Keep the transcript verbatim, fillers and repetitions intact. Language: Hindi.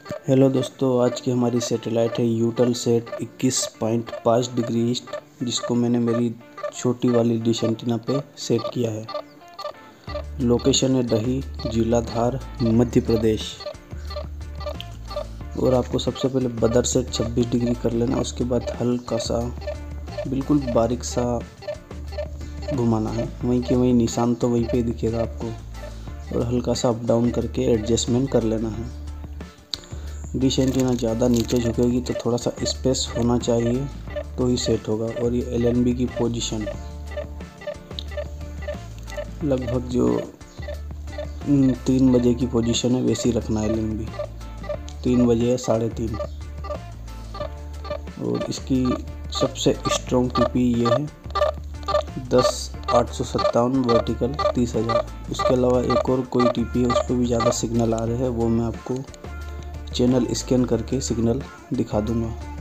हेलो दोस्तों, आज की हमारी सैटेलाइट है यूटेल सेट इक्कीस पॉइंट पाँच डिग्री ईस्ट, जिसको मैंने मेरी छोटी वाली डिश एंटीना पे सेट किया है। लोकेशन है दही, जिला धार, मध्य प्रदेश। और आपको सबसे पहले बदर सेट छब्बीस डिग्री कर लेना, उसके बाद हल्का सा बिल्कुल बारीक सा घुमाना है। वहीं के वहीं निशान तो वहीं पे दिखेगा आपको, और हल्का सा अप डाउन करके एडजस्टमेंट कर लेना है। डिश एंटीना ज़्यादा नीचे झुकेगी तो थोड़ा सा स्पेस होना चाहिए तो ही सेट होगा। और ये एल एन बी की पोजीशन लगभग जो तीन बजे की पोजीशन है वैसी रखना है। एल एन बी तीन बजे है, साढ़े तीन। और इसकी सबसे स्ट्रॉन्ग टीपी ये है दस आठ सौ सत्तावन वर्टिकल तीस हज़ार। उसके अलावा एक और कोई टीपी है, उस पर भी ज़्यादा सिग्नल आ रहे हैं, वो मैं आपको चैनल स्कैन करके सिग्नल दिखा दूंगा।